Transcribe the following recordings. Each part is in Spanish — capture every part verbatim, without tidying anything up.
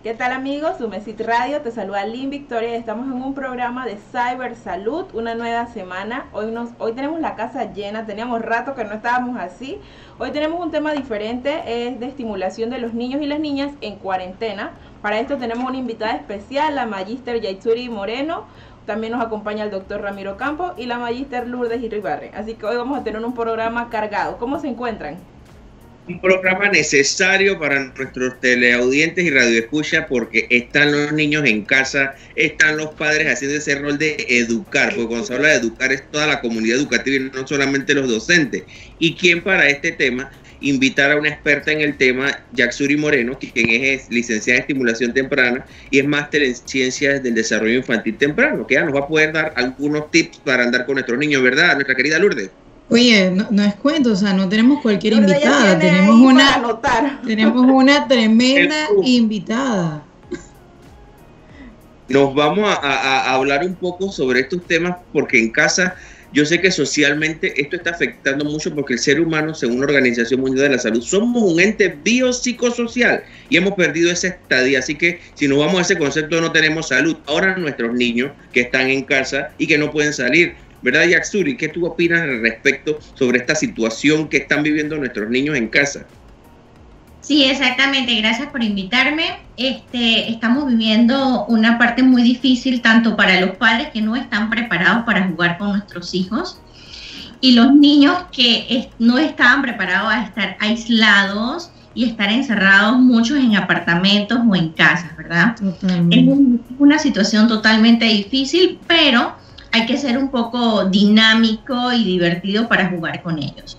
¿Qué tal amigos? Sumesit Radio, te saluda Lynn Victoria y estamos en un programa de Cyber Salud, una nueva semana. Hoy, nos, hoy tenemos la casa llena, teníamos rato que no estábamos así. Hoy tenemos un tema diferente, es de estimulación de los niños y las niñas en cuarentena. Para esto tenemos una invitada especial, la Magíster Yaitsuri Moreno. También nos acompaña el doctor Ramiro Campo y la Magíster Lourdes Iribarren. Así que hoy vamos a tener un programa cargado. ¿Cómo se encuentran? Un programa necesario para nuestros teleaudientes y radioescuchas porque están los niños en casa, están los padres haciendo ese rol de educar, porque cuando se habla de educar es toda la comunidad educativa y no solamente los docentes. Y quien para este tema, invitar a una experta en el tema, Yaitsuri Moreno, quien es licenciada en estimulación temprana y es máster en ciencias del desarrollo infantil temprano, que ya nos va a poder dar algunos tips para andar con nuestros niños, ¿verdad? Nuestra querida Lourdes. Oye, no, no es cuento, o sea, no tenemos cualquier Lourdes invitada, tenemos una, tenemos una tremenda invitada. Nos vamos a, a, a hablar un poco sobre estos temas porque en casa yo sé que socialmente esto está afectando mucho porque el ser humano, según la Organización Mundial de la Salud, somos un ente biopsicosocial y hemos perdido esa estadía. Así que si nos vamos a ese concepto no tenemos salud. Ahora nuestros niños que están en casa y que no pueden salir, ¿verdad, Yaitsuri? ¿Qué tú opinas al respecto sobre esta situación que están viviendo nuestros niños en casa? Sí, exactamente. Gracias por invitarme. Este, estamos viviendo una parte muy difícil tanto para los padres que no están preparados para jugar con nuestros hijos y los niños que es, no estaban preparados a estar aislados y estar encerrados muchos en apartamentos o en casas, ¿verdad? Totalmente. Es un, una situación totalmente difícil, pero hay que ser un poco dinámico y divertido para jugar con ellos.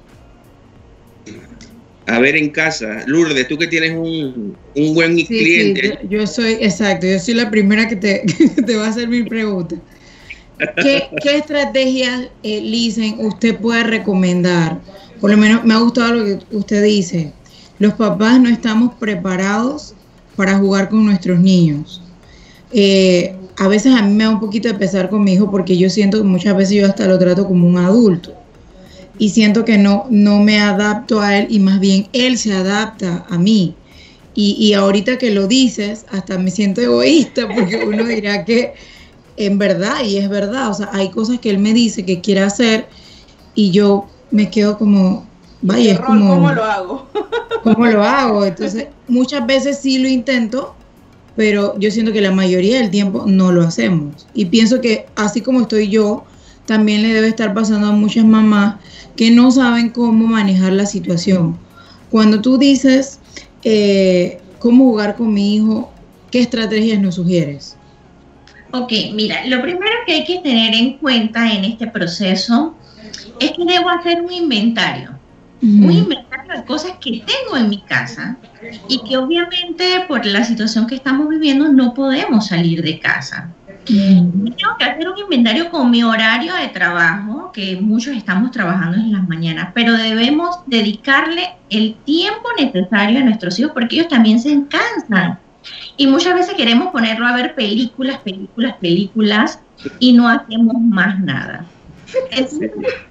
A ver, en casa, Lourdes, tú que tienes un, un buen sí, cliente. Sí, yo, yo soy, exacto, yo soy la primera que te, que te va a hacer mi pregunta. ¿Qué, qué estrategias, eh, Lisen, usted puede recomendar? Por lo menos me ha gustado lo que usted dice. Los papás no estamos preparados para jugar con nuestros niños. Eh, a veces a mí me da un poquito de pesar con mi hijo porque yo siento que muchas veces yo hasta lo trato como un adulto y siento que no, no me adapto a él y más bien él se adapta a mí y, y ahorita que lo dices hasta me siento egoísta porque uno dirá que en verdad y es verdad, o sea, hay cosas que él me dice que quiere hacer y yo me quedo como vaya, es como ¿cómo lo hago? ¿Cómo lo hago? Entonces muchas veces sí lo intento, pero yo siento que la mayoría del tiempo no lo hacemos. Y pienso que así como estoy yo, también le debe estar pasando a muchas mamás que no saben cómo manejar la situación. Cuando tú dices eh, cómo jugar con mi hijo, ¿qué estrategias nos sugieres? Ok, mira, lo primero que hay que tener en cuenta en este proceso es que debo hacer un inventario. Un inventario de cosas que tengo en mi casa y que obviamente por la situación que estamos viviendo no podemos salir de casa. Mm. Tengo que hacer un inventario con mi horario de trabajo, que muchos estamos trabajando en las mañanas, pero debemos dedicarle el tiempo necesario a nuestros hijos porque ellos también se cansan. Y muchas veces queremos ponerlo a ver películas, películas, películas y no hacemos más nada. Entonces,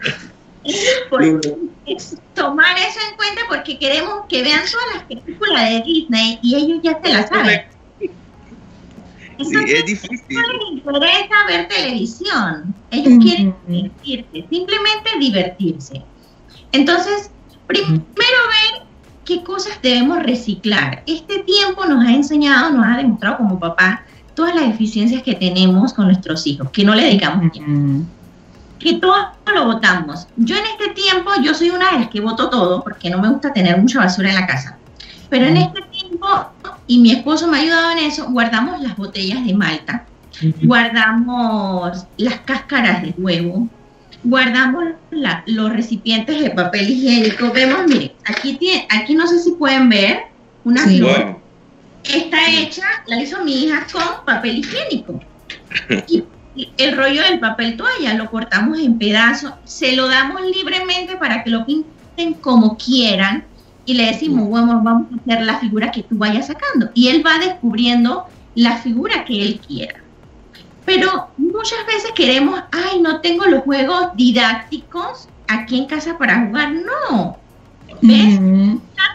es tomar eso en cuenta porque queremos que vean todas las películas de Disney y ellos ya se las saben. Entonces, sí, es difícil. no les interesa ver televisión, ellos uh-huh. quieren divertirse, simplemente divertirse. Entonces, primero ver qué cosas debemos reciclar. Este tiempo nos ha enseñado, nos ha demostrado como papá todas las deficiencias que tenemos con nuestros hijos, que no le dedicamos tiempo. Uh-huh. Que todo lo botamos. Yo en este tiempo, yo soy una de las que boto todo, porque no me gusta tener mucha basura en la casa. Pero en este tiempo, y mi esposo me ha ayudado en eso, guardamos las botellas de malta, uh-huh. guardamos las cáscaras de huevo, guardamos la, los recipientes de papel higiénico. Vemos, miren, aquí, tiene, aquí no sé si pueden ver una sí. flor. Wow. Está hecha, la hizo mi hija con papel higiénico. Y el rollo del papel toalla lo cortamos en pedazos, se lo damos libremente para que lo pinten como quieran y le decimos, bueno, vamos a hacer la figura que tú vayas sacando y él va descubriendo la figura que él quiera. Pero muchas veces queremos, ay, no tengo los juegos didácticos aquí en casa para jugar. No, ¿ves? Uh-huh. Con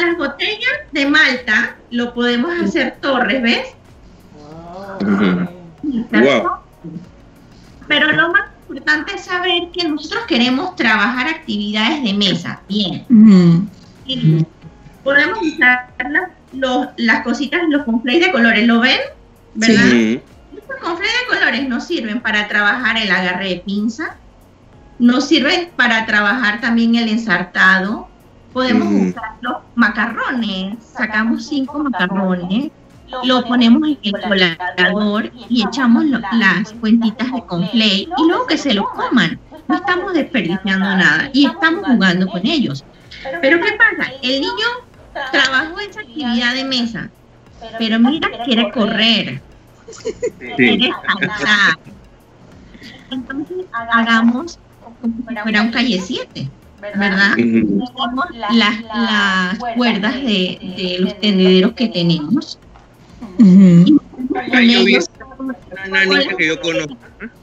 las botellas de malta lo podemos hacer torres, ¿ves? Uh-huh. Wow. Pero lo más importante es saber que nosotros queremos trabajar actividades de mesa. Bien. Uh-huh. Y podemos usar las, los, las cositas, los conflays de colores, ¿lo ven? ¿Verdad? Sí. Estos conflays de colores nos sirven para trabajar el agarre de pinza, nos sirven para trabajar también el ensartado. Podemos Uh-huh. usar los macarrones, sacamos cinco macarrones, lo ponemos en el colador y echamos lo, las cuentitas de conflay y luego que se lo coman. No estamos desperdiciando nada y estamos jugando con ellos. Pero ¿qué pasa? El niño trabajó esa actividad de mesa, pero mira, quiere correr, Sí. quiere saltar. Entonces hagamos como si fuera un calle siete, ¿verdad? Uh-huh. Usamos las, las cuerdas de, de los tendederos que tenemos. Uh-huh. Y Ay, yo vi ellos, una niña que yo conozco.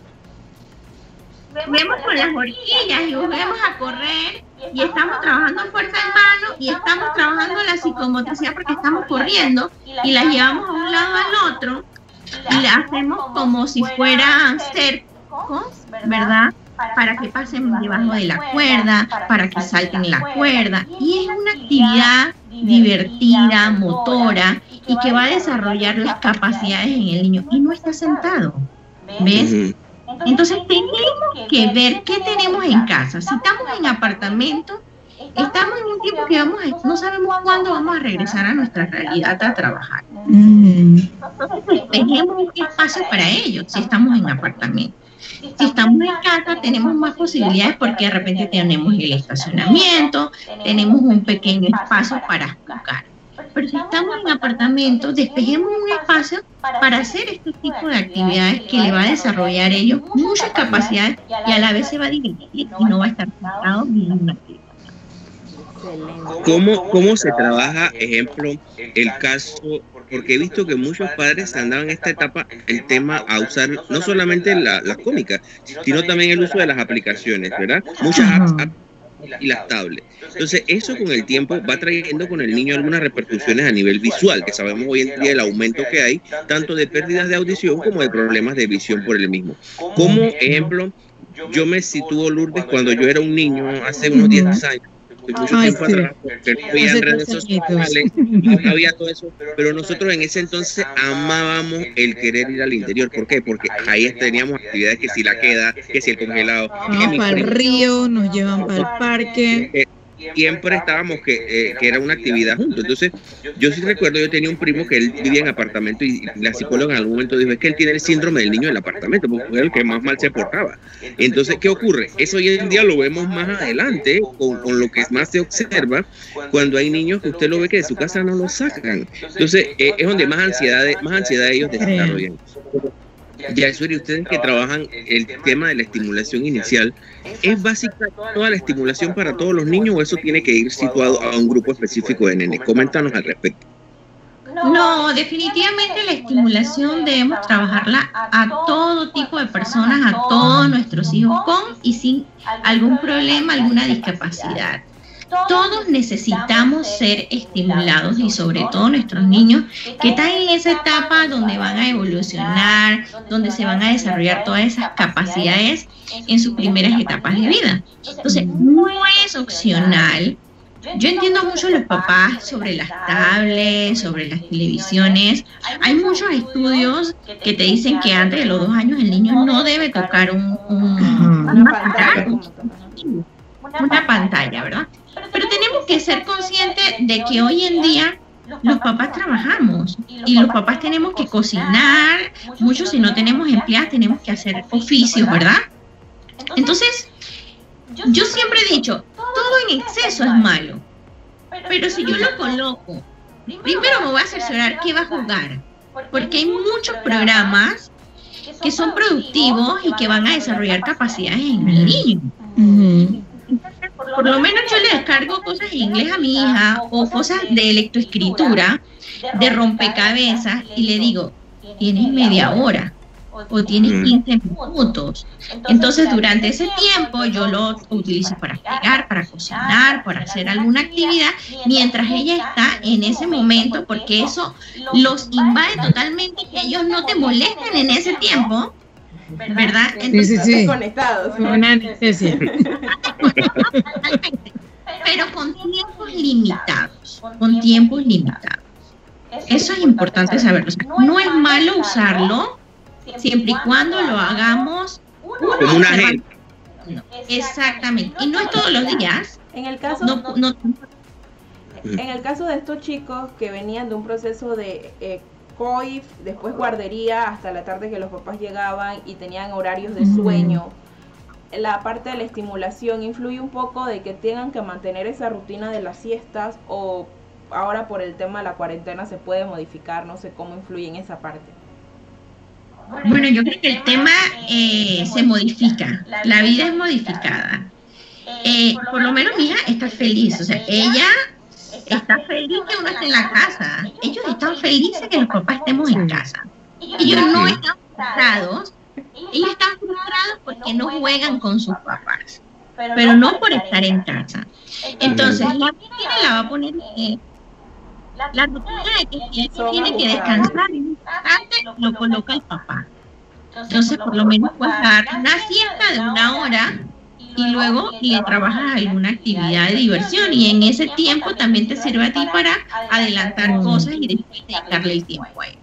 vemos con las horquillas y volvemos a correr y estamos trabajando fuerza de mano y estamos trabajando la psicomotricidad porque estamos corriendo y las llevamos a un lado al otro y la hacemos como si fueran cercos, ¿verdad? Para que pasen debajo de la cuerda, para que salten la cuerda. Y es una actividad divertida, motora, y que va a desarrollar las capacidades en el niño. Y no está sentado, ¿ves? Uh-huh. Entonces tenemos que ver qué tenemos en casa. Si estamos en apartamento, estamos en un tiempo que vamos a, no sabemos cuándo vamos a regresar a nuestra realidad a trabajar. Uh-huh. Entonces tenemos un espacio para ellos si estamos en apartamento. Si estamos en casa tenemos más posibilidades porque de repente tenemos el estacionamiento, tenemos un pequeño espacio para jugar. Pero si estamos en apartamento, despejemos un espacio para hacer este tipo de actividades que le va a desarrollar a ellos muchas capacidades y a la vez se va a divertir y no va a estar sentado viendo una actividad. ¿Cómo, ¿Cómo se trabaja, ejemplo, el caso? Porque he visto que muchos padres andaban en esta etapa el tema a usar no solamente la, las cómicas, sino también el uso de las aplicaciones, ¿verdad? Muchas apps, apps y las tablets. Entonces, eso con el tiempo va trayendo con el niño algunas repercusiones a nivel visual, que sabemos hoy en día el aumento que hay, tanto de pérdidas de audición como de problemas de visión por el mismo. Como ejemplo, yo me sitúo, Lourdes, cuando yo era un niño, hace unos diez años, mucho Ay, tiempo sí. atrás, porque no había Hace redes tres sociales, no había todo eso, pero nosotros en ese entonces amábamos el querer ir al interior. ¿Por qué? Porque ahí teníamos actividades que si la queda, que si el congelado, que Vamos mi para el primo- río, nos llevan para el parque. eh, siempre estábamos que, eh, que era una actividad juntos. Entonces, yo sí recuerdo, yo tenía un primo que él vivía en apartamento y la psicóloga en algún momento dijo, es que él tiene el síndrome del niño del apartamento, porque fue el que más mal se portaba. Entonces, ¿qué ocurre? Eso hoy en día lo vemos más adelante, con, con lo que más se observa, cuando hay niños que usted lo ve que de su casa no lo sacan. Entonces, eh, es donde más ansiedad, más ansiedad ellos desarrollan. Ya, Suri, ustedes que trabajan el tema de la estimulación inicial, ¿es básica toda la estimulación para todos los niños o eso tiene que ir situado a un grupo específico de nenes? Coméntanos al respecto. No, definitivamente la estimulación debemos trabajarla a todo tipo de personas, a todos nuestros hijos, con y sin algún problema, alguna discapacidad. Todos necesitamos ser estimulados y sobre todo nuestros niños que están en esa etapa donde van a evolucionar, donde se van a desarrollar todas esas capacidades en sus primeras etapas de vida. Entonces, no es opcional. Yo entiendo mucho a los papás sobre las tablets, sobre las televisiones. Hay muchos estudios que te dicen que antes de los dos años el niño no debe tocar un, un, una pantalla, una pantalla, ¿verdad? Pero tenemos que ser conscientes de que hoy en día los papás trabajamos y los papás tenemos que cocinar, muchos si no tenemos empleadas tenemos que hacer oficios, ¿verdad? Entonces, yo siempre he dicho, todo en exceso es malo, pero si yo lo coloco, primero me voy a cerciorar qué va a jugar, porque hay muchos programas que son productivos y que van a desarrollar capacidades en el niño. Uh-huh. Por lo menos yo le descargo cosas en inglés a mi hija o cosas de lectoescritura, de rompecabezas y le digo, tienes media hora o tienes quince minutos. Entonces, durante ese tiempo yo lo utilizo para fregar, para cocinar, para hacer alguna actividad, mientras ella está en ese momento, porque eso los invade totalmente, que ellos no te molesten en ese tiempo, ¿verdad? Entonces, sí, sí, sí. Conectados. Una anestesia. Pero con tiempos limitados, con tiempos limitados. Eso es importante saberlo. O sea, no es malo usarlo siempre y cuando lo hagamos como una agenda. Exactamente. Y no es todos los días. En el caso, no, no, en el caso de estos chicos que venían de un proceso de eh, C O I F, después guardería hasta la tarde que los papás llegaban y tenían horarios de sueño, la parte de la estimulación influye un poco de que tengan que mantener esa rutina de las siestas, o ahora por el tema de la cuarentena se puede modificar, no sé cómo influye en esa parte. Bueno, yo creo que el tema eh, se modifica, la vida es modificada. Eh, por lo menos mi hija está feliz, o sea, ella está feliz que uno esté en la casa. Ellos están felices que los papás estemos en casa. Ellos no están frustrados, ellos están frustrados porque no juegan con sus papás, pero no por estar en casa. Entonces, la rutina la va a poner eh, la rutina de que si él tiene que descansar, antes lo coloca el papá. Entonces, por lo menos puedes dar una siesta de una hora y luego le trabajas alguna actividad de diversión, y en ese tiempo también te sirve a ti para adelantar cosas y después dedicarle el tiempo a él.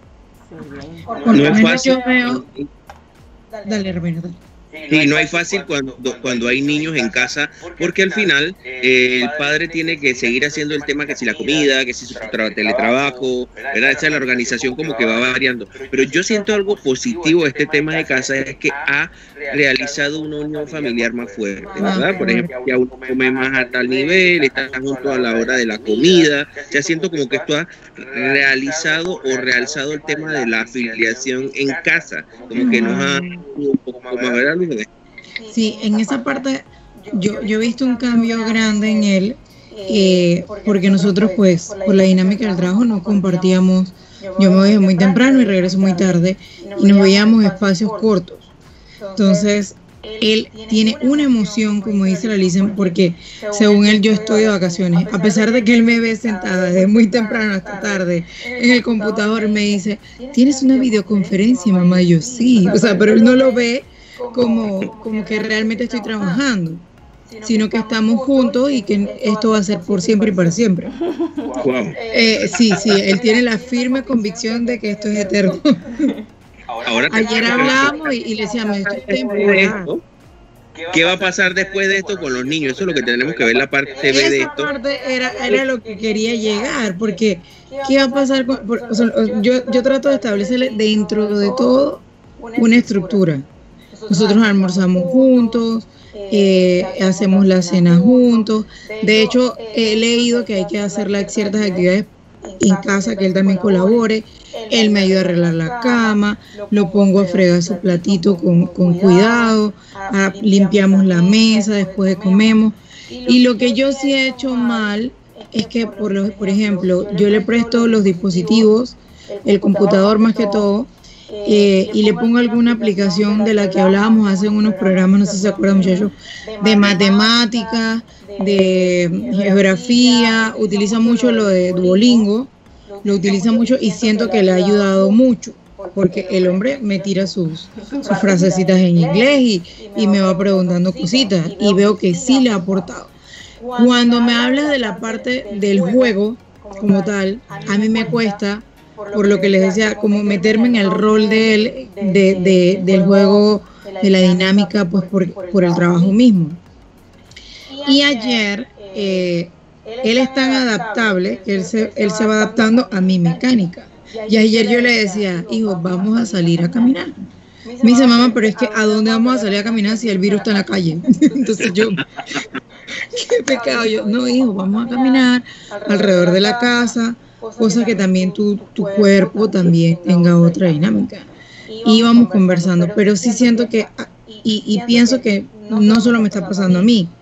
Por lo menos yo veo... Dale, Romero, dale. Sí, no hay fácil cuando, cuando hay niños en casa, porque al final eh, el padre tiene que seguir haciendo el tema, que si la comida, que si su tra teletrabajo, ¿verdad? Esa es la organización como que va variando. Pero yo siento algo positivo de este tema de casa, es que ha realizado una unión familiar más fuerte, ¿verdad? Por ejemplo, ya uno come más a tal nivel, está junto a la hora de la comida. Ya siento como que esto ha realizado o realzado el tema de la afiliación en casa, como que nos ha un poco más, ¿verdad? Sí, en esa parte yo, yo he visto un cambio grande en él, eh, porque nosotros pues por la dinámica del trabajo no compartíamos, yo me voy muy temprano y regreso muy tarde y nos veíamos espacios cortos. Entonces él tiene una emoción, como dice la Lisen, porque según él yo estoy de vacaciones, a pesar de que él me ve sentada desde muy temprano hasta tarde en el computador, me dice, ¿tienes una videoconferencia, mamá? Y yo sí, o sea, pero él no lo ve como, como que realmente estoy trabajando, sino que estamos juntos y que esto va a ser por siempre y para siempre. Wow. Eh, sí, sí, él tiene la firme convicción de que esto es eterno. Ahora Ayer hablamos y, y le decíamos, esto es temporal. ¿Qué va a pasar después de esto con los niños? Eso es lo que tenemos que ver, la parte B de Esa esto. parte era, era lo que quería llegar, porque ¿qué va a pasar? Con, por, o sea, yo, yo trato de establecerle dentro de todo una estructura. Nosotros almorzamos juntos, eh, hacemos la cena juntos. De hecho, he leído que hay que hacer las ciertas actividades en casa, que él también colabore. Él me ayuda a arreglar la cama, lo pongo a fregar su platito con, con cuidado, a, limpiamos la mesa después de comemos. Y lo que yo sí he hecho mal es que, por, lo, por ejemplo, yo le presto los dispositivos, el computador más que todo, eh, y le pongo alguna aplicación de la que hablábamos hace unos programas, no sé si se acuerdan, muchachos, de matemáticas, de geografía. Utiliza mucho lo de Duolingo, lo utiliza mucho y siento que le ha ayudado mucho, porque el hombre me tira sus, sus frasecitas en inglés y, y me va preguntando cositas y veo que sí le ha aportado. Cuando me hablas de la parte del juego como tal, a mí me cuesta, por lo que les decía, como meterme en el rol de él, de, de, del juego, de la dinámica, pues por, por el trabajo mismo. Y ayer, eh, él es tan adaptable que él se, él se va adaptando a mi mecánica. Y ayer yo le decía, hijo, vamos a salir a caminar. Me dice, mamá, pero es que ¿a dónde vamos a salir a caminar si el virus está en la calle? Entonces yo, qué pecado. Yo, no, hijo, vamos a caminar alrededor de la casa, cosa que también tu, tu cuerpo también tenga otra dinámica. Y vamos conversando, pero sí siento que, y, y pienso que no solo me está pasando a mí,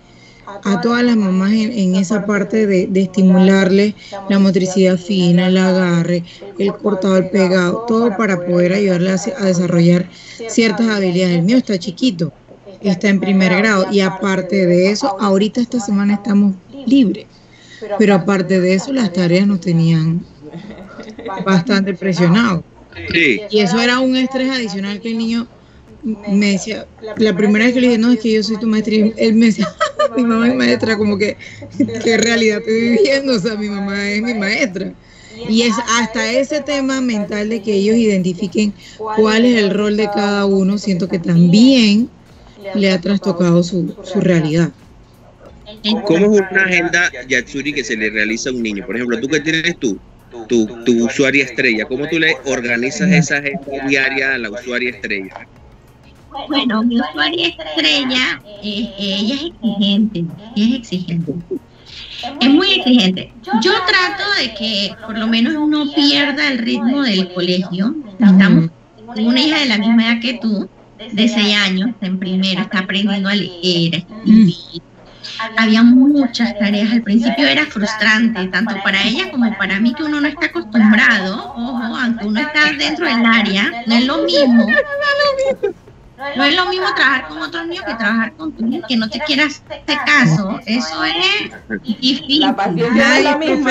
a todas las mamás en, en esa parte de, de estimularles la motricidad fina, el agarre, el cortado, el pegado, todo para poder ayudarles a, a desarrollar ciertas habilidades. El mío está chiquito, está en primer grado, y aparte de eso, ahorita esta semana estamos libres, pero aparte de eso las tareas nos tenían bastante presionados. Sí. Y eso era un estrés adicional que el niño me decía, la primera vez que le dije, no, es que yo soy tu maestra, y él me decía, mi mamá es maestra, como que, ¿qué realidad estoy viviendo? O sea, mi mamá es mi maestra. Y es hasta ese tema mental de que ellos identifiquen cuál es el rol de cada uno, siento que también le ha trastocado su, su realidad. ¿Cómo es una agenda, Yatsuri, que se le realiza a un niño? Por ejemplo, tú que tienes tú, tu, tu usuaria estrella, ¿cómo tú le organizas esa agenda diaria a la usuaria estrella? Bueno, mi usuaria estrella, eh, ella es exigente, ella es exigente. Es muy exigente. Yo trato de que por lo menos no pierda el ritmo del colegio. Estamos, tengo una hija de la misma edad que tú, de seis años, está en primero, está aprendiendo a leer, a escribir. Había muchas tareas, al principio era frustrante, tanto para ella como para mí, que uno no está acostumbrado. Ojo, aunque uno está dentro del área, no es lo mismo. No es lo mismo trabajar con otros niños que trabajar con tu niño que no te quieras hacer caso. Eso es difícil. La paciencia es la misma.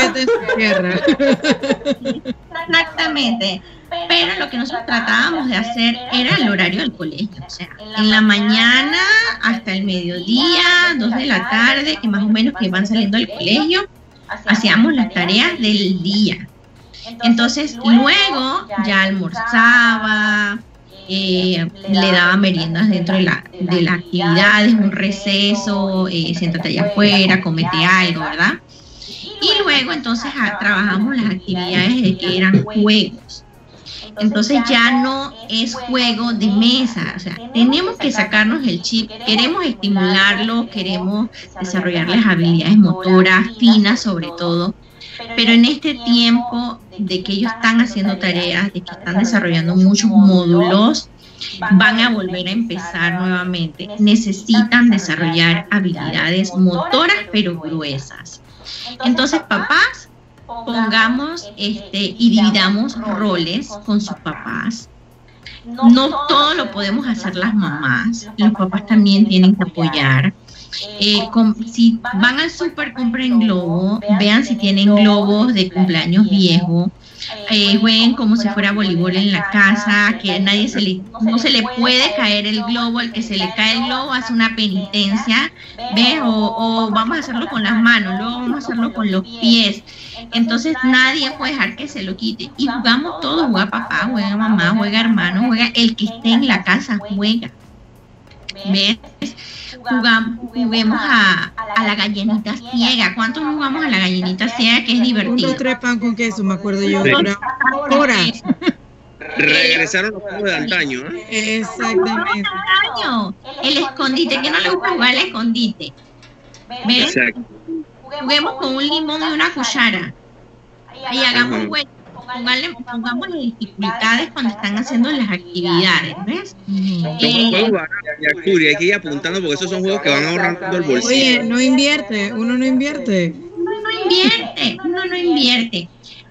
Exactamente. Pero lo que nosotros tratábamos de hacer era el horario del colegio. O sea, en la mañana hasta el mediodía, dos de la tarde, que más o menos que van saliendo del colegio, hacíamos las tareas del día. Entonces, luego ya almorzaba. Eh, le daba meriendas dentro de, la, de las actividades, un receso, eh, siéntate allá afuera, comete algo, ¿verdad? Y luego entonces a, trabajamos las actividades de que eran juegos. Entonces ya no es juego de mesa, o sea, tenemos que sacarnos el chip, queremos estimularlo, queremos desarrollarles habilidades motoras, finas sobre todo. Pero en este tiempo de que ellos están haciendo tareas, de que están desarrollando muchos módulos, van a volver a empezar nuevamente. Necesitan desarrollar habilidades motoras pero gruesas. Entonces, papás, pongamos este y dividamos roles con sus papás. No todo lo podemos hacer las mamás, los papás también tienen que apoyar. Eh, com, si van al súper, compren globo, vean si tienen globos de cumpleaños viejo, eh, jueguen como si fuera voleibol en la casa, que a nadie se le, no se le puede caer el globo, el que se le cae el globo hace una penitencia, ¿ves? O, o vamos a hacerlo con las manos, luego vamos a hacerlo con los pies. Entonces nadie puede dejar que se lo quite. Y jugamos todos, juega papá, juega mamá, juega hermano, juega el que esté en la casa, juega. ¿Ves? Jugamos, juguemos a, a la gallinita ciega. ¿Cuántos jugamos a la gallinita ciega, que es divertido? Un, dos, tres, pan con queso, me acuerdo yo. Sí. Horas. Regresaron los juegos de antaño, ¿eh? Exactamente. El escondite, que no le gusta jugar al escondite. ¿Ves? Exacto. Juguemos con un limón y una cuchara. Y hagamos juegos. Pongamos las dificultades cuando están haciendo las actividades, ¿ves? Eh, hay que ir apuntando porque esos son juegos que van ahorrando el bolsillo. Oye, no invierte, uno no invierte. Uno no invierte, uno no invierte.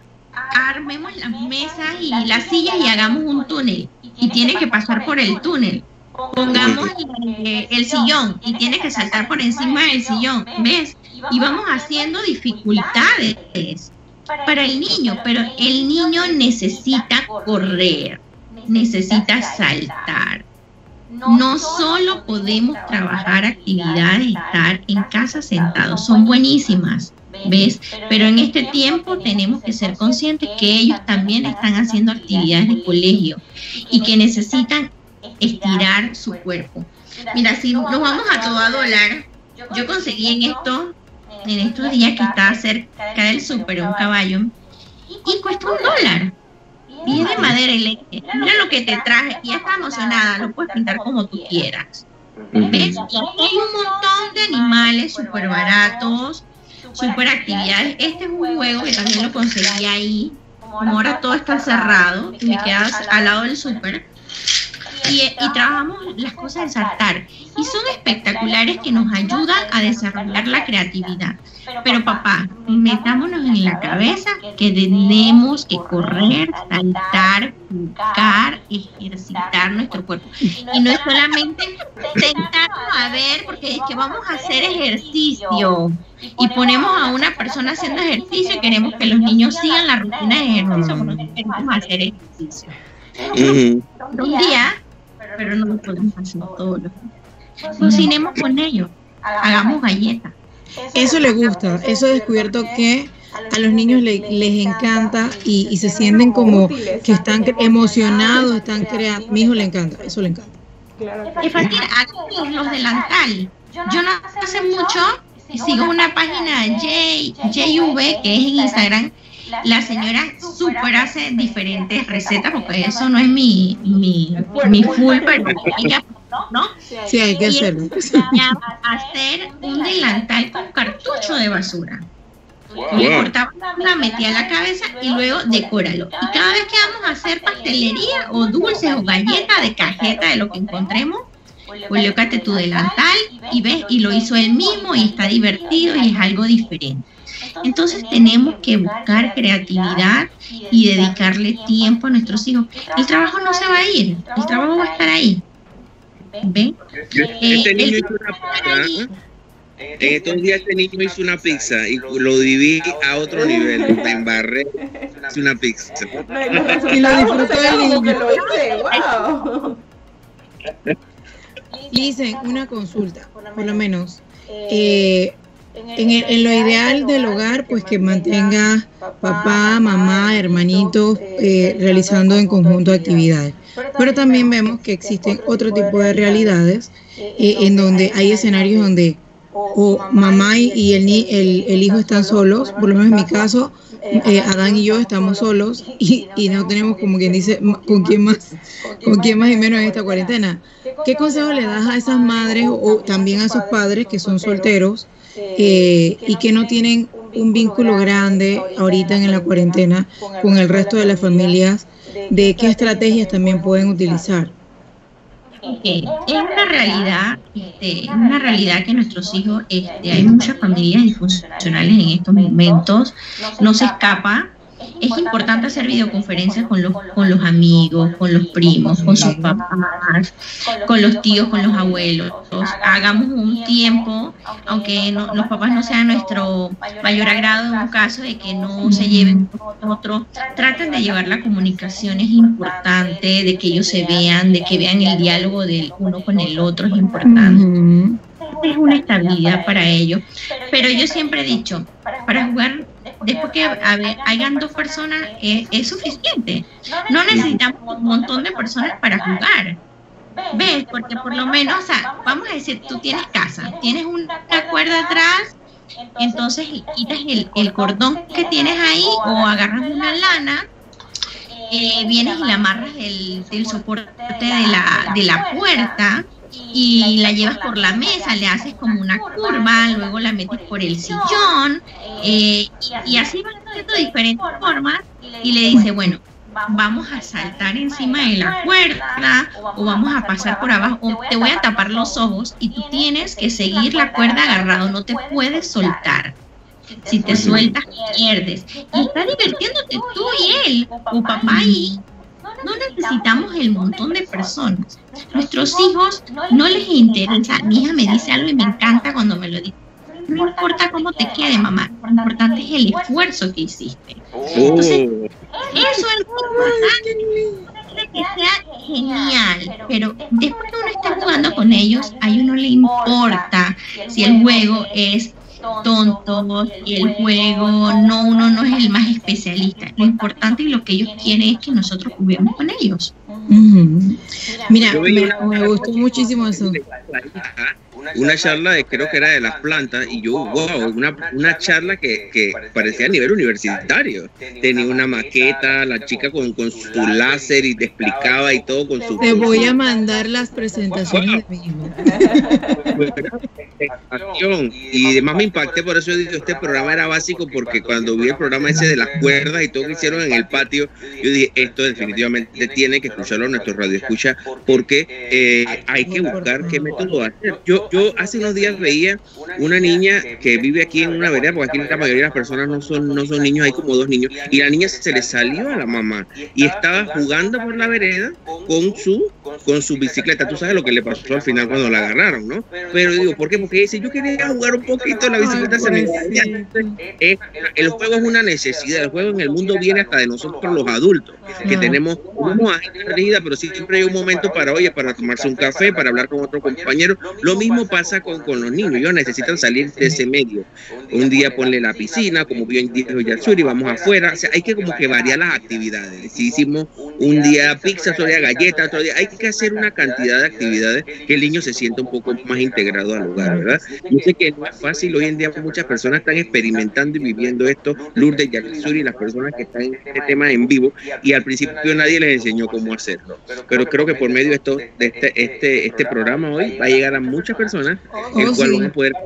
Armemos las mesas y las sillas y hagamos un túnel. Y tiene que pasar por el túnel. Pongamos el, el sillón y tiene que saltar por encima del sillón, ¿ves? Y vamos haciendo dificultades para el niño, pero el niño necesita correr, necesita saltar. No solo podemos trabajar actividades, estar en casa sentados, son buenísimas, ¿ves? Pero en este tiempo tenemos que ser conscientes que ellos también están haciendo actividades de colegio y que necesitan estirar su cuerpo. Mira, si nos vamos a todo a dólar, yo conseguí en esto en estos días que estaba cerca del súper un caballo y cuesta un dólar y es de madera eléctrica. Mira lo que te traje y ya está emocionada, lo puedes pintar como tú quieras, ¿ves? Hay un montón de animales súper baratos, súper actividades. Este es un juego que también lo conseguí ahí, como ahora todo está cerrado y me queda al lado del súper, y, y trabajamos las cosas de saltar. Y son espectaculares que nos ayudan a desarrollar la creatividad. Pero papá, metámonos en la cabeza que tenemos que correr, saltar, jugar, ejercitar nuestro cuerpo. Y no es solamente sentarnos a ver, porque es que vamos a hacer ejercicio. Y ponemos a una persona haciendo ejercicio y queremos que los niños sigan la rutina de ejercicio, porque nosotros queremos hacer ejercicio. Uh-huh. Un día, pero no lo podemos hacer todos los días. Cocinemos con ellos, hagamos galletas. Eso le gusta, eso he descubierto que a los niños le, les encanta y, y se sienten como que están emocionados, están creando. Mi hijo le encanta, eso le encanta. Es fácil, hagamos los delantal. Yo no hace mucho sigo una página J, JV que es en Instagram. La señora super hace diferentes recetas porque eso no es mi, mi, mi full, pero ella, ¿no? Sí, hay que hacerlo. A hacer un delantal con cartucho de basura. Wow. Le cortaba la metía a la cabeza y luego decóralo. Y cada vez que vamos a hacer pastelería o dulces o galletas de cajeta de lo que encontremos, colócate tu delantal y ves, y lo hizo él mismo y está divertido y es algo diferente. Entonces tenemos que buscar creatividad y dedicarle tiempo a nuestros hijos. El trabajo no se va a ir, el trabajo va a estar ahí. ¿Ven? Este eh, niño hizo una pizza. En estos días este niño hizo una pizza y lo dividí a otro nivel. Me embarré, hice una pizza. Y lo disfrutó el niño. Wow. Dicen una consulta, por lo menos. Eh, En, el, en lo ideal del hogar, pues que mantenga papá, mamá, hermanitos eh, realizando en conjunto actividades. Pero también vemos que existen otro tipo de realidades eh, en donde hay escenarios donde o mamá y, y el, el, el hijo están solos. Por lo menos en mi caso, eh, Adán y yo estamos solos y, y no tenemos, como quien dice, con quién más, con quién más y menos en esta cuarentena. ¿Qué consejo le das a esas madres o, o también a esos padres que son solteros? Eh, y que no tienen un vínculo grande ahorita en la cuarentena con el resto de las familias, de qué estrategias también pueden utilizar. Okay. Es una realidad, este, es una realidad que nuestros hijos, este, hay muchas familias disfuncionales en estos momentos, no se escapa. Es importante hacer videoconferencias con los, con los amigos, con los primos, con sus papás, con los tíos, con los abuelos. Hagamos un tiempo, aunque no, los papás no sean nuestro mayor agrado en un caso de que no se lleven con otro, traten de llevar la comunicación, es importante, de que ellos se vean, de que vean el diálogo del uno con el otro, es importante. Es una estabilidad para ellos. Pero yo siempre he dicho, para jugar, después que a ver, hayan dos personas, es, es suficiente. No necesitamos un montón de personas para jugar. ¿Ves? Porque por lo menos, o sea, vamos a decir, tú tienes casa, tienes una cuerda atrás, entonces quitas el, el cordón que tienes ahí o agarras una lana, eh, vienes y la amarras del, del soporte de la, de la puerta y la llevas por la mesa, le haces como una curva, luego la metes por el sillón, eh, y, y así van haciendo diferentes formas y le dice, bueno, vamos a saltar encima de la cuerda o vamos a pasar por abajo o te voy a tapar los ojos y tú tienes que seguir la cuerda agarrado, no te puedes soltar. Si te sueltas, pierdes. Y está divirtiéndote tú y él, o papá y no necesitamos el montón de personas. Nuestros hijos no les interesa. Mi hija me dice algo y me encanta cuando me lo dice. No importa cómo te quede, mamá. Lo importante es el esfuerzo que hiciste. Entonces, eso es importante. Que sea genial. Pero después que uno está jugando con ellos, a uno le importa si el juego es tonto y el juego no, uno no es el más especialista. Lo importante y lo que ellos quieren es que nosotros juguemos con ellos. Uh-huh. Mira, me, me gustó muchísimo eso. una charla de, creo que era de las plantas, y yo, wow, una, una charla que, que parecía a nivel universitario. Tenía una maqueta, la chica con, con su láser y te explicaba y todo con su... Te voy a mandar las presentaciones de mi hijo. Y además me impacté, por eso digo, este programa era básico, porque cuando vi el programa ese de las cuerdas y todo que hicieron en el patio, yo dije, esto definitivamente tiene que escucharlo a nuestro radio escucha, porque eh, hay que buscar qué método hacer. Yo, yo hace unos días veía una niña que vive aquí en una vereda, porque aquí la mayoría de las personas no son, no son niños, hay como dos niños, y la niña se le salió a la mamá y estaba jugando por la vereda con su, con su bicicleta. Tú sabes lo que le pasó al final cuando la agarraron, ¿no? Pero digo, ¿por qué? Porque dice, yo quería jugar un poquito, la bicicleta se me caía. Es, el juego es una necesidad, el juego en el mundo viene hasta de nosotros los adultos, que tenemos una agenda rígida, pero siempre hay un momento para, oye, para tomarse un café, para hablar con otro compañero. Lo mismo pasa con, con los niños, ellos necesitan salir de ese medio. Un día ponle la piscina, como bien dijo Yatsuri, vamos afuera, o sea, hay que como que variar las actividades. Si hicimos un día pizza, otro día galletas, otro día, hay que hacer una cantidad de actividades que el niño se sienta un poco más integrado al hogar, ¿verdad? Yo sé que no es fácil, hoy en día muchas personas están experimentando y viviendo esto, Lourdes, Yatsuri, las personas que están en este tema en vivo, y al principio nadie les enseñó cómo hacerlo, pero creo que por medio de esto, de este, este, este programa hoy va a llegar a muchas personas, el Oh, cual sí. van a poder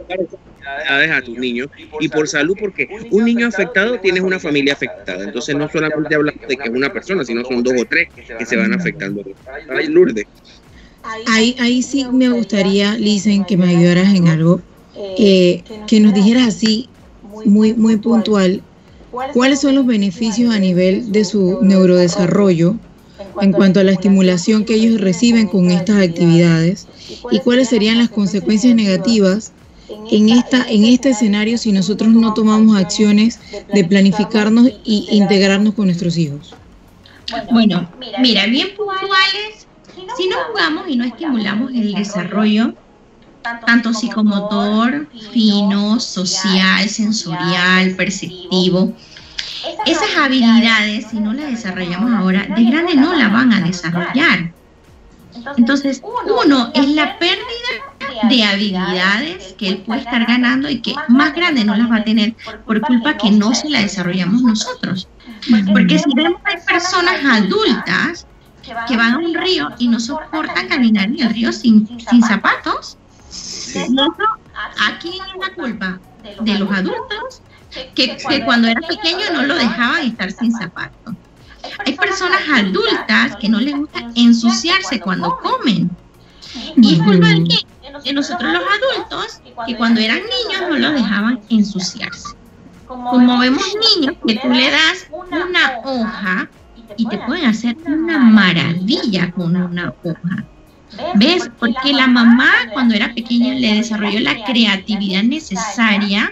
a tus niños, y por salud, porque un niño afectado tienes una familia afectada, entonces no solamente hablamos de que es una persona, sino son dos o tres que se van afectando. Ay, Lourdes. Ahí, ahí sí me gustaría, Lisen, que me ayudaras en algo, eh, que nos dijeras así, muy, muy puntual, cuáles son los beneficios a nivel de su neurodesarrollo en cuanto a la estimulación que ellos reciben con estas actividades, y cuáles serían las consecuencias negativas en esta en este escenario si nosotros no tomamos acciones de planificarnos e integrarnos con nuestros hijos. Bueno, mira, bien puntuales, si no jugamos y no estimulamos el desarrollo, tanto psicomotor, fino, social, sensorial, perceptivo, esas habilidades, si no las desarrollamos ahora, de grande no las van a desarrollar. Entonces, uno es la pérdida de habilidades que él puede estar ganando y que más grande no las va a tener por culpa que no se las desarrollamos nosotros. Porque si vemos hay personas adultas que van a un río y no soportan caminar en el río sin, sin zapatos, nosotros, aquí es la culpa de los adultos que, que cuando era pequeño no lo dejaban estar sin zapatos. Hay personas adultas que no les gusta ensuciarse cuando comen. ¿Y es culpa de qué? De nosotros los adultos, que cuando eran niños no los dejaban ensuciarse. Como vemos niños que tú le das una hoja y te pueden hacer una maravilla con una hoja. ¿Ves? Porque la mamá cuando era pequeña le desarrolló la creatividad necesaria,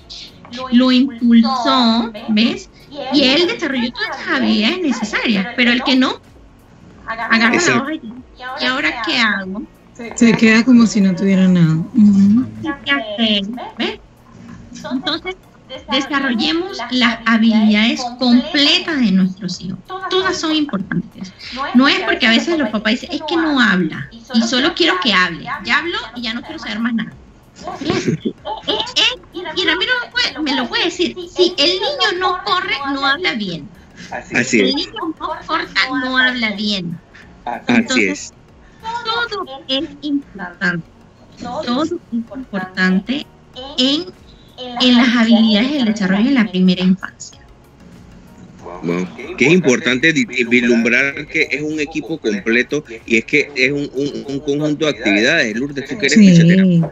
lo impulsó, ¿ves? Y él desarrolló todas las habilidades necesarias, pero el que no, agarra la hoja y ¿y ahora qué hago? Se queda como si no tuviera nada. Uh-huh. ¿Qué hacer? ¿Ves? Entonces, desarrollemos las habilidades completas de nuestros hijos. Todas son importantes. No es porque a veces los papás dicen, es que no habla y solo quiero que hable. Ya hablo y ya no quiero saber más nada. Es, es, y Ramiro me, puede, me lo puede decir, si el niño no corre, no habla bien. Así Si el es. niño no corta, no habla bien. Así Entonces, es. todo es importante. Todo es importante en, en las habilidades del desarrollo en la primera infancia. Bueno, que es importante di- di- vislumbrar que es un equipo completo y es que es un, un, un conjunto de actividades. Lourdes, tú que eres Sí. fisioterapeuta,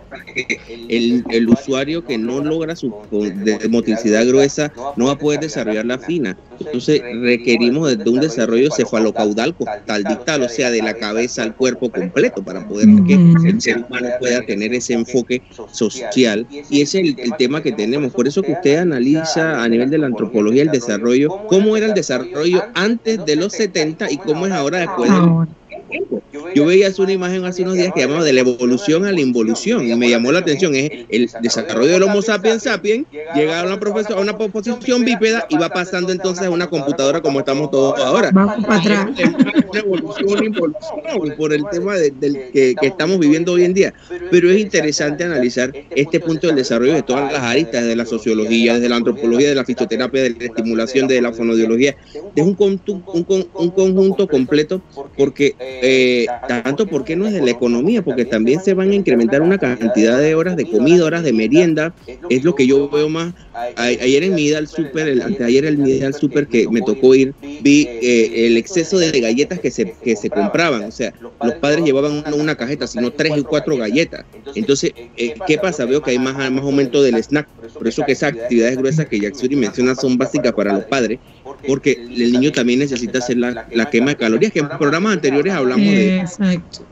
el, el usuario que no logra su con- de motricidad gruesa no va a poder desarrollar la fina. Entonces requerimos de, de un desarrollo cefalocaudal, costal, distal, o sea, de la cabeza al cuerpo completo para poder que el ser humano pueda tener ese enfoque social. Y ese es el, el tema que tenemos. Por eso que usted analiza a nivel de la antropología el desarrollo, cómo era el desarrollo antes de los setenta y cómo es ahora después de Ahora. tiempo. Yo veía una imagen hace unos días que llamaba de la evolución a la involución y me llamó la atención. Es el desarrollo del Homo sapiens sapiens, llega a una, a una posición bípeda y va pasando entonces a una computadora como estamos todos ahora. Vamos para atrás. Una evolución, una involución por el tema de, del que, que estamos viviendo hoy en día. Pero es interesante analizar este punto del desarrollo de todas las aristas, de la sociología, desde la antropología, de la fisioterapia, de la estimulación, de la fonoaudiología. Es un, un, un, un conjunto completo porque... Eh, tanto porque no es de la economía, porque también se van a incrementar una cantidad de horas de comida, horas de merienda, es lo que yo veo más. A, ayer en mi ida al súper, el, anteayer en mi ida al súper que me tocó ir, vi eh, el exceso de galletas que se, que se compraban, o sea, los padres llevaban no una cajeta, sino tres y cuatro galletas. Entonces, eh, ¿qué pasa? Veo que hay más, más aumento del snack, por eso que esas actividades gruesas que Yaxuri menciona son básicas para los padres, porque el niño también necesita hacer la, la quema de calorías, que en programas anteriores hablamos de... Exacto.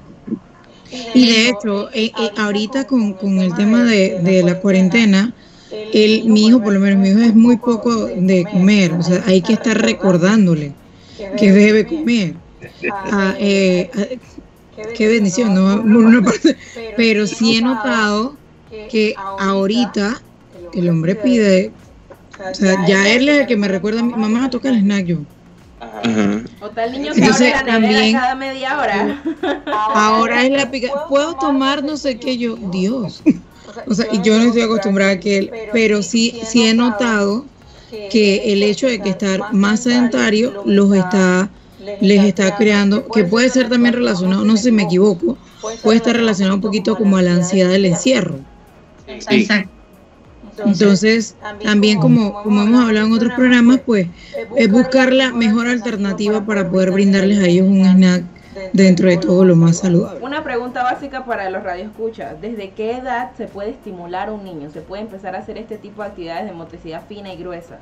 Y de hecho, eh, eh, ahorita con, con el tema de, de la cuarentena, el, mi hijo, por lo menos mi hijo es muy poco de comer, o sea, hay que estar recordándole que debe comer. Ah, eh, ah, qué bendición, no, no una parte, pero sí he notado que ahorita el hombre pide, o sea, ya él es el que me recuerda a mi mamá a tocar el snack yo. Ajá. O tal niño que Entonces, abre la nevera también, cada media hora. Ahora es la pica, puedo tomar no sé qué yo, Dios. O sea, y yo no estoy acostumbrada a que él, pero sí, sí he notado que el hecho de que estar más sedentario los está, les está creando, que puede ser también relacionado, no sé si me equivoco, puede estar relacionado un poquito como a la ansiedad del encierro. Exacto. Entonces, también como, como hemos hablado en otros programas, pues es buscar la mejor alternativa para poder brindarles a ellos un snack dentro de todo lo más saludable. Una pregunta básica para los radioescuchas: ¿desde qué edad se puede estimular a un niño? ¿Se puede empezar a hacer este tipo de actividades de motricidad fina y gruesa?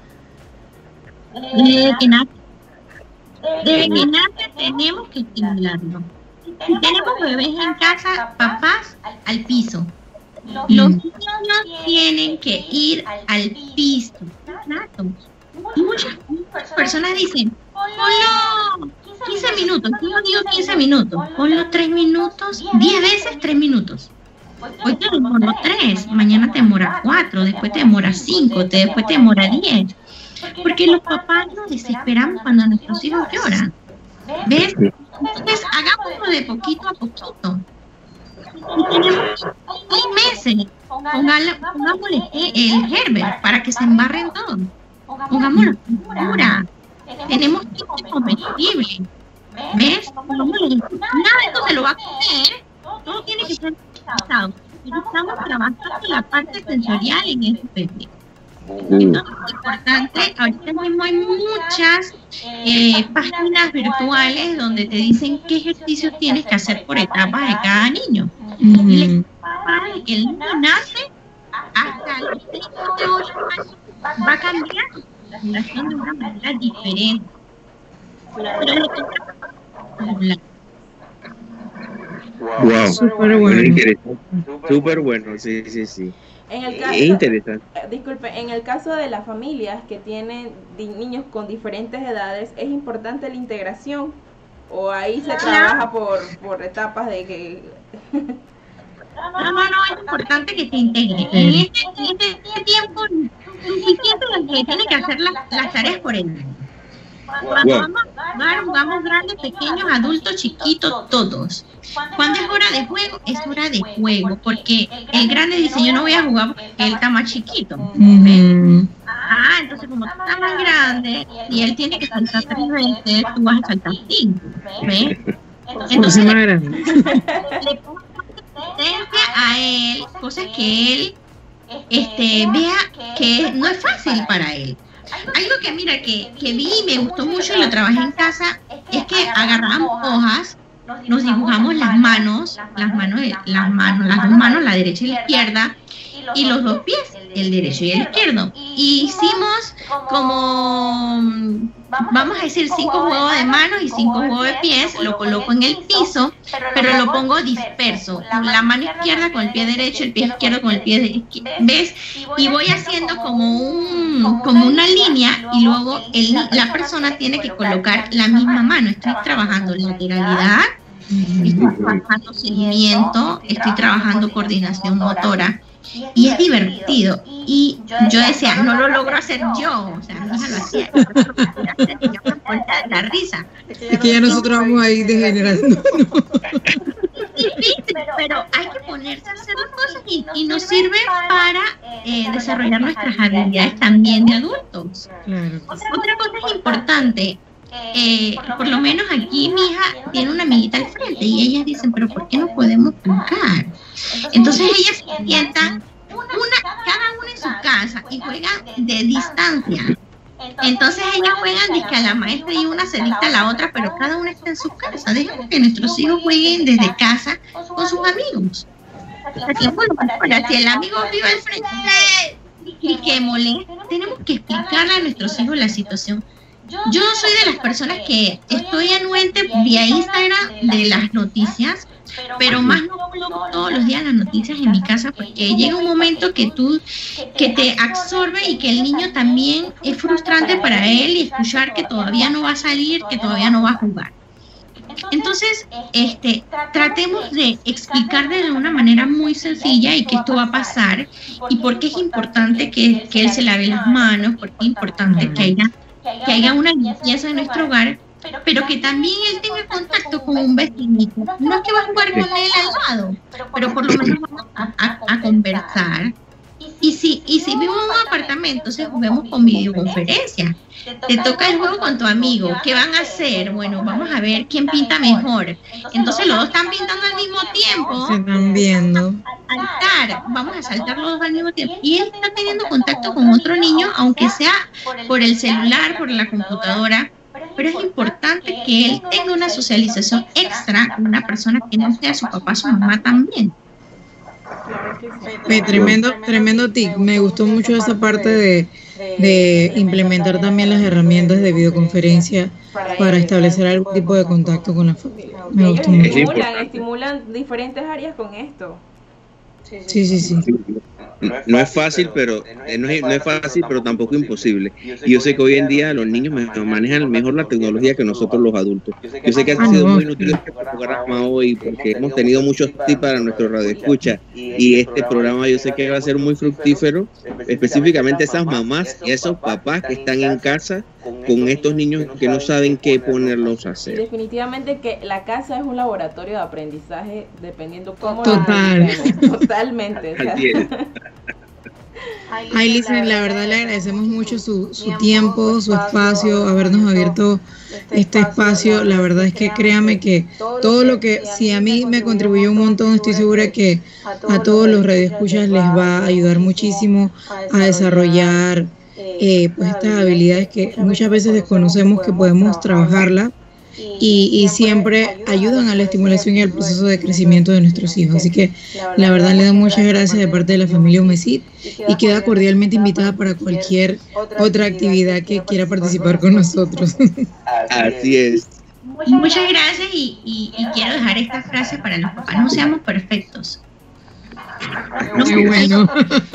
Desde que nace, desde que nace tenemos que estimularlo. Si tenemos bebés en casa, papás al piso. Los niños tienen que ir al piso. Claro. Muchas personas dicen, ponlo quince minutos. Yo digo quince minutos. Ponlo tres minutos, diez veces tres minutos. Hoy te demoró tres, mañana te demora cuatro, después te demora cinco, después te demora diez. Porque los papás nos desesperamos cuando nuestros hijos lloran. ¿Ves? Entonces hagámoslo de poquito a poquito. Y tenemos seis meses, pongámosle el Herbert para que se embarren todos. Pongámoslo pura. Tenemos tiempo comestible. ¿Ves? Pongámosle, nada de esto se lo va a comer, todo tiene que ser pensado. Pero estamos trabajando la parte sensorial en ese bebé. Entonces es importante, ahorita mismo hay muchas eh, páginas virtuales donde te dicen qué ejercicios tienes que hacer por etapas de cada niño. Mm. Y la etapa de que el niño nace hasta los seis de ocho años va a cambiar la relación de una manera diferente. Pero lo que wow, súper bueno. Súper bueno, sí, sí, sí. En el caso, es interesante. Disculpe, en el caso de las familias que tienen di niños con diferentes edades, ¿es importante la integración? ¿O ahí se trabaja por, por etapas de que...? No, no, no, es importante que se integre. En este, en este tiempo suficiente en que tiene que hacer las, las tareas por él. Cuando wow. vamos a jugar, jugamos grandes, pequeños, adultos, chiquitos, todos. Cuando es hora de juego, es hora de juego, porque el grande dice, yo no voy a jugar porque él está más chiquito. ¿Ves? Ah, entonces como está más grande y él tiene que saltar tres veces, tú vas a saltar cinco. ¿Ves? Entonces le, le pongo a él cosas que él este, vea que no es fácil para él. Algo que mira que, que vi y me gustó mucho y lo trabajé en casa es que agarramos hojas, nos dibujamos las manos, las manos, las manos, las dos manos, la derecha y la izquierda, y los dos pies, el derecho y el izquierdo. Y hicimos como, vamos a decir, cinco juegos de manos y cinco juegos de pies, lo coloco en el piso, pero lo pongo disperso, la mano izquierda con el pie derecho, el pie izquierdo con el pie derecho, ¿ves? Y voy haciendo como un como una línea y luego el, la persona tiene que colocar la misma mano. Estoy trabajando lateralidad estoy trabajando seguimiento, estoy trabajando coordinación motora. Y es divertido. Y yo decía, no lo logro hacer yo. O sea, mi hija lo hacía. Yo lo podía hacer y yo me moría de la risa. Es que ya nosotros vamos ahí degenerando. Es difícil, pero hay que ponerse a hacer las cosas y, y nos sirve para eh, desarrollar nuestras habilidades también de adultos. Claro. Otra cosa importante. Eh, por lo menos aquí mi hija tiene una amiguita al frente y ellas dicen, pero ¿por qué no podemos jugar? Entonces ellas se sientan una, cada una en su casa y juegan de distancia. Entonces ellas juegan de que a la maestra y una se dicta a la otra, pero cada una está en su casa. Dejemos que nuestros hijos jueguen desde casa con sus amigos. Así, bueno, ahora, si el amigo vive al frente y que molesta, tenemos que explicarle a nuestros hijos la situación. Yo soy de las personas que estoy anuente vía Instagram de las noticias, pero más no coloco todos los días las noticias en mi casa porque llega un momento que tú, que te absorbe y que el niño también es frustrante para él y escuchar que todavía no va a salir, que todavía no va a jugar. Entonces, este, tratemos de explicarle de una manera muy sencilla y que esto va a pasar y por qué es importante que, que él se lave las manos, por qué es importante que haya que haya una limpieza en nuestro hogar, pero que también él tenga contacto con un vecinito. No es que va a jugar con él al lado, pero por lo menos vamos a, a, a conversar. Y si, y si vivo en un apartamento, entonces juguemos con videoconferencia. Te toca el juego con tu amigo. ¿Qué van a hacer? Bueno, vamos a ver quién pinta mejor. Entonces los dos están pintando al mismo tiempo. Se están viendo. Saltar, vamos a saltar los dos al mismo tiempo. Y él está teniendo contacto con otro niño, aunque sea por el celular, por la computadora. Pero es importante que él tenga una socialización extra con una persona que no sea su papá, su mamá también. Me, tremendo, tremendo tip. Me gustó mucho esa parte de, de implementar también las herramientas de videoconferencia para establecer algún tipo de contacto con la familia. Me gustó mucho. Estimulan, estimulan diferentes áreas con esto. Sí, sí, sí. No es fácil, pero no es, no es fácil, pero tampoco imposible. Y yo sé que hoy en día los niños manejan mejor la tecnología que nosotros los adultos. Yo sé que ha sido muy inútil este programa hoy porque hemos tenido muchos tips para nuestro radio escucha y este programa yo sé que va a ser muy fructífero, específicamente esas mamás y esos papás que están en casa con estos niños que no saben qué ponerlos a hacer. Y definitivamente que la casa es un laboratorio de aprendizaje dependiendo cómo Total. la totalmente. O sea. Así es. Ay, Lizeth, la verdad le agradecemos mucho su, su tiempo, su espacio, habernos abierto este espacio. La verdad es que créame que todo lo que, si a mí me contribuyó un montón, estoy segura que a todos los radioescuchas les va a ayudar muchísimo a desarrollar eh, pues estas habilidades que muchas veces desconocemos que podemos trabajarlas. Y, y siempre ayudan a la estimulación y al proceso de crecimiento de nuestros hijos. Así que la verdad le doy muchas gracias de parte de la familia Umesit y queda cordialmente invitada para cualquier otra actividad que quiera participar con nosotros. Así es. Muchas gracias y, y, y quiero dejar esta frase para los papás: no seamos perfectos. No, Qué bueno.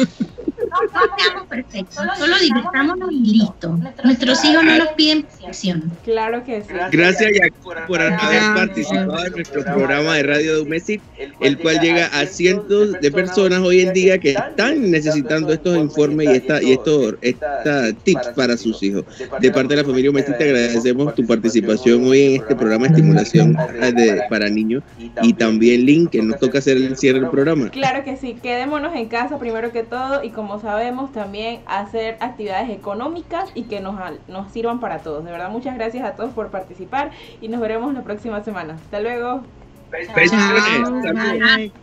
No seamos perfectos, solo divirtámonos y listo. Nuestros hijos no nos piden perfección. Claro que sí. Gracias ya por haber participado en nuestro programa de radio de Umesit, el cual llega a cientos de personas hoy en día que están necesitando estos informes y esta y estos esta tips para sus hijos. De parte de la familia Umesit te agradecemos tu participación hoy en este programa de estimulación de, para niños y también Lynn, que nos toca hacer el cierre del programa. Claro que sí, quedémonos en casa primero que todo y como sabemos también hacer actividades económicas y que nos, nos sirvan para todos. De verdad, muchas gracias a todos por participar y nos veremos la próxima semana. Hasta luego. Felicidades.